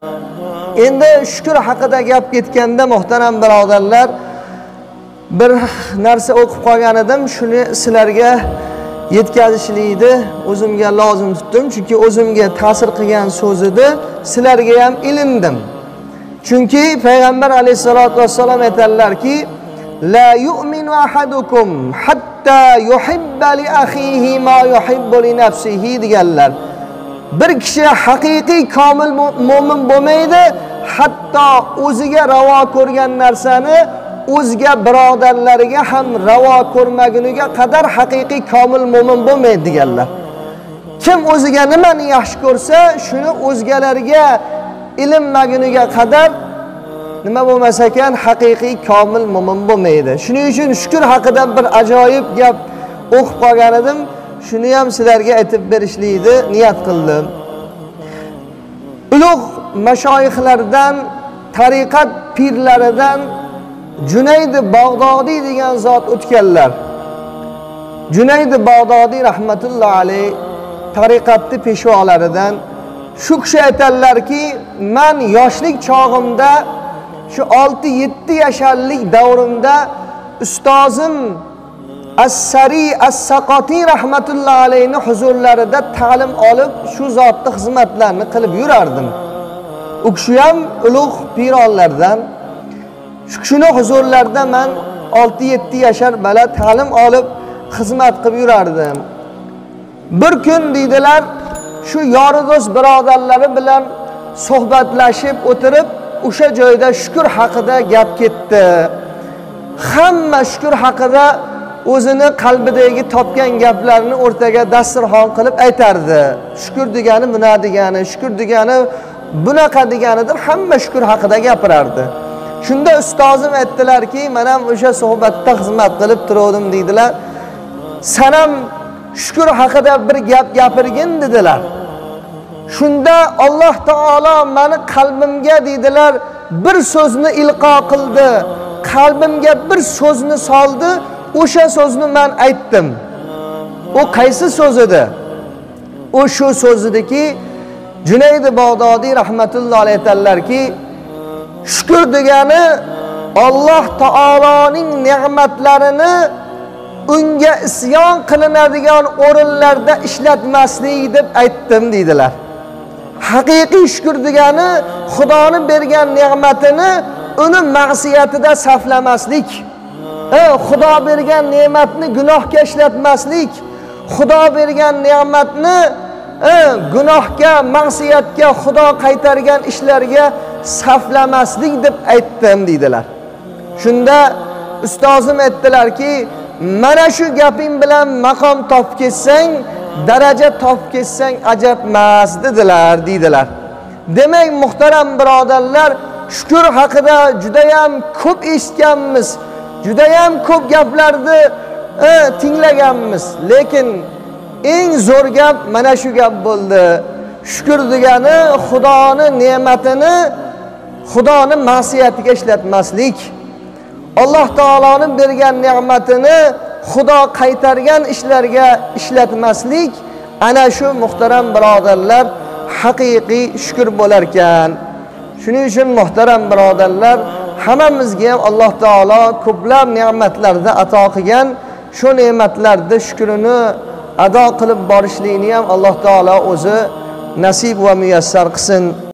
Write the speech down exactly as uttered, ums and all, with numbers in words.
Endi shukr haqida gap ketganda muhtaram birodarlar, bir narsa o'qib qolgan edim, shuni sizlarga yetkazishlikni o'zimga lozim tutdim, chunki o'zimga ta'sir qilgan so'z edi, sizlarga ham ilindim. Chunki payg'ambar alayhisolatu vassalom aytadilarki, la yu'minu ahadukum hatta yuhibba li akhihi ma yuhibbu li nafsihi deganlar. Bir kishi haqiqiy komil mu'min bo'lmaydi, hatto o'ziga ravo ko'rgan narsani o'zga birodarlariga ham ravo ko'rmaguniga qadar haqiqiy komil mu'min bo'lmaydi deganlar. Kim o'ziga nimani yaxshi ko'rsa, shuni o'zgalarga ilinmaguniga qadar nima bo'lmasa ekan haqiqiy komil mu'min bo'lmaydi. Shuning uchun shukr haqida bir ajoyib gap o'qib qolgan edim. Shuni ham sizlarga aytib berishlikni niyat qildim. Ulug' mashoyixlardan, tariqat pirlaridan Junayd Bag'dodiy degan zot o'tganlar. Junayd Bag'dodiy rahmatullohi alayh tariqatning peshvolaridan. Shu kishi aytadilarki, men yoshlik chog'imda, shu olti yetti yasharlik davrimda ustozim As-Sari As-Saqati rahmatullohi alayhi huzurlarida ta'lim olib, shu zotning xizmatlarini qilib yurardim. U kishi ham ulug' pironlardan. Shu kishining huzurlarida men olti yetti yashar bala ta'lim olib xizmat qilib yurardim. Bir kun deydilar, shu yorido'st birodarlari bilan suhbatlashib o'tirib, o'sha joyda shukr haqida gap ketdi. Hamma shukr haqida o'zini qalbidagi topgan gaplarni o'rtaga dasturxon qilib aytardi. Shukr degani buna degani, shukr degani bunaqa deganidir, hamma shukr haqida gapirardi. Shunda ustozim aytdilarki, men ham o'sha suhbatda xizmat qilib turdim deydilar. Sen ham shukr haqida bir gap gapirgin dedilar. Shunda Alloh taolo meni qalbimga deydilar bir so'zni ilqo qildi. Qalbimga bir so'zni soldi. O'sha so'zni men aytdim. O qaysi so'z edi? O shu so'z ediki, Junayd Bag'dodiy rahmatullohi alayhi aytadilarki, shukr degani Alloh taoloning ne'matlarini unga isyon qilinadigan o'rinlarda ishlatmaslik deb aytdim deydilar. Haqiqiy shukr degani Xudoning bergan ne'matini uni ma'siyatida saflamaslik. E, Xudo bergan ne'matni gunohga ishlatmaslik, Xudo bergan ne'matni e, gunohga, ma'siyatga, Xudo qaytargan ishlarga saflamaslik deb aytdim deydilar. Shunda ustozim aytdilarki, mana shu gaping bilan maqom topib ketsang, daraja topib ketsang ajab emas dedilar deydilar. Demak, muhtaram birodarlar, shukr haqida juda ham ko'p eshitganmiz. Judayam ko'p gaplarni e, tinglaganmiz, lekin eng zo'r gap mana shu gap bo'ldi. Shukr degani Xudoning ne'matini Xudoning ma'siyatiga ishlatmaslik. Alloh taoloning bergan ne'matini Xudo qaytargan ishlarga ishlatmaslik. Ana shu muhtaram birodarlar haqiqiy shukr bo'lar ekan. Shuning uchun muhtaram birodarlar, hammamizga ham Alloh taolo ko'plab ne'matlarni ato qilgan. Shu ne'matlarning shukrini ado qilib borishlikni ham Alloh taolo o'zi nasib va muyassar qilsin.